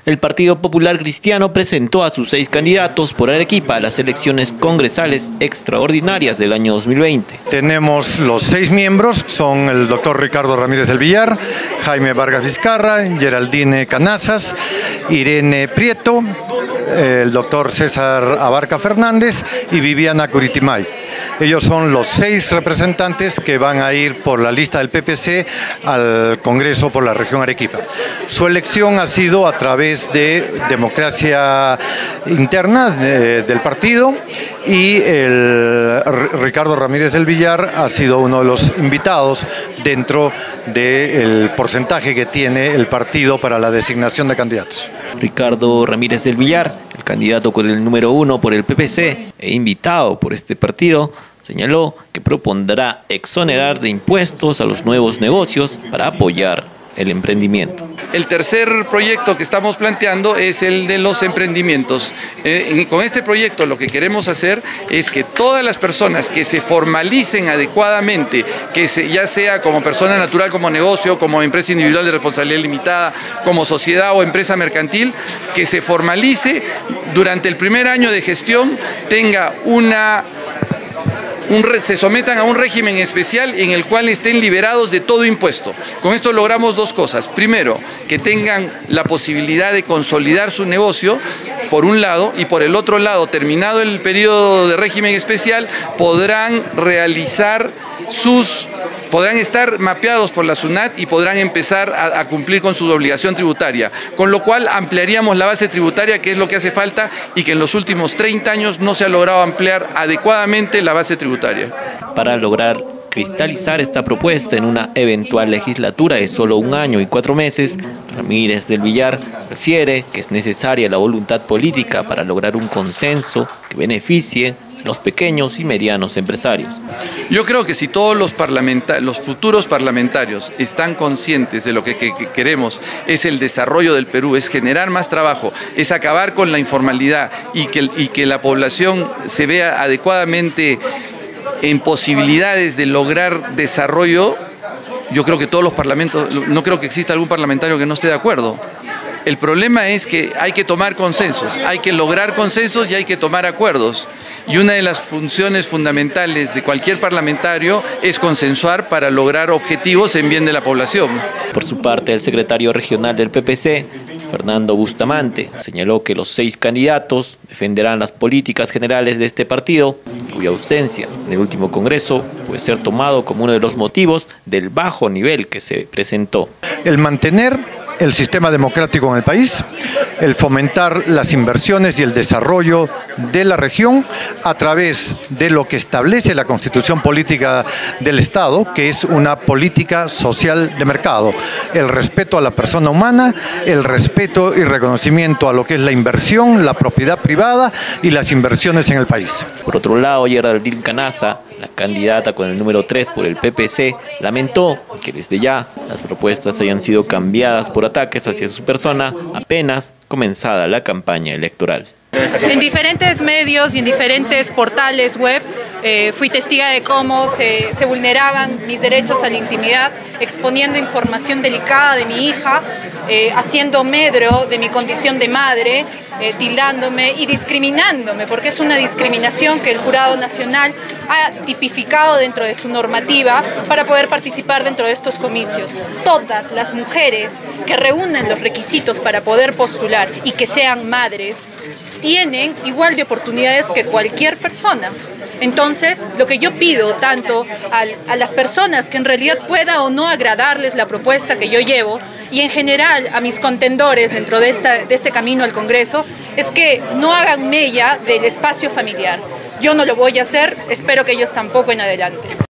El Partido Popular Cristiano presentó a sus 6 candidatos por Arequipa a las elecciones congresales extraordinarias del año 2020. Tenemos los 6 miembros, son el doctor Ricardo Ramírez del Villar, Jaime Vargas Vizcarra, Geraldine Canazas, Irene Prieto, el doctor César Abarca Fernández y Viviana Curitimay. Ellos son los 6 representantes que van a ir por la lista del PPC al Congreso por la región Arequipa. Su elección ha sido a través de democracia interna del partido y Ricardo Ramírez del Villar ha sido uno de los invitados dentro del porcentaje que tiene el partido para la designación de candidatos. Ricardo Ramírez del Villar, el candidato con el número 1 por el PPC e invitado por este partido, señaló que propondrá exonerar de impuestos a los nuevos negocios para apoyar el emprendimiento. El tercer proyecto que estamos planteando es el de los emprendimientos. Con este proyecto lo que queremos hacer es que todas las personas que se formalicen adecuadamente, ya sea como persona natural, como negocio, como empresa individual de responsabilidad limitada, como sociedad o empresa mercantil, que se formalice durante el primer año de gestión, tenga se sometan a un régimen especial en el cual estén liberados de todo impuesto. Con esto logramos 2 cosas. Primero, que tengan la posibilidad de consolidar su negocio, por un lado, y por el otro lado, terminado el periodo de régimen especial, podrán estar mapeados por la SUNAT y podrán empezar a cumplir con su obligación tributaria, con lo cual ampliaríamos la base tributaria, que es lo que hace falta y que en los últimos 30 años no se ha logrado ampliar adecuadamente la base tributaria. Para lograr cristalizar esta propuesta en una eventual legislatura de solo 1 año y 4 meses, Ramírez del Villar refiere que es necesaria la voluntad política para lograr un consenso que beneficie a los pequeños y medianos empresarios. Yo creo que si todos los futuros parlamentarios están conscientes de lo que queremos, es el desarrollo del Perú, es generar más trabajo, es acabar con la informalidad y que la población se vea adecuadamente en posibilidades de lograr desarrollo, yo creo que todos los parlamentos, no creo que exista algún parlamentario que no esté de acuerdo. El problema es que hay que tomar consensos, hay que lograr consensos y hay que tomar acuerdos. Y una de las funciones fundamentales de cualquier parlamentario es consensuar para lograr objetivos en bien de la población. Por su parte, el secretario regional del PPC, Fernando Bustamante, señaló que los 6 candidatos defenderán las políticas generales de este partido, cuya ausencia en el último Congreso puede ser tomado como uno de los motivos del bajo nivel que se presentó. El mantener el sistema democrático en el país, el fomentar las inversiones y el desarrollo de la región a través de lo que establece la Constitución Política del Estado, que es una política social de mercado, el respeto a la persona humana, el respeto y reconocimiento a lo que es la inversión, la propiedad privada y las inversiones en el país. Por otro lado, Geraldine Canazas, la candidata con el número 3 por el PPC, lamentó que desde ya las propuestas hayan sido cambiadas por ataques hacia su persona apenas comenzada la campaña electoral. En diferentes medios y en diferentes portales web fui testiga de cómo se vulneraban mis derechos a la intimidad, exponiendo información delicada de mi hija, haciendo medro de mi condición de madre, tildándome y discriminándome, porque es una discriminación que el Jurado Nacional ha tipificado dentro de su normativa para poder participar dentro de estos comicios. Todas las mujeres que reúnen los requisitos para poder postular y que sean madres tienen igual de oportunidades que cualquier persona. Entonces, lo que yo pido tanto a las personas que en realidad pueda o no agradarles la propuesta que yo llevo, y en general a mis contendores dentro de este camino al Congreso, es que no hagan mella del espacio familiar. Yo no lo voy a hacer, espero que ellos tampoco en adelante.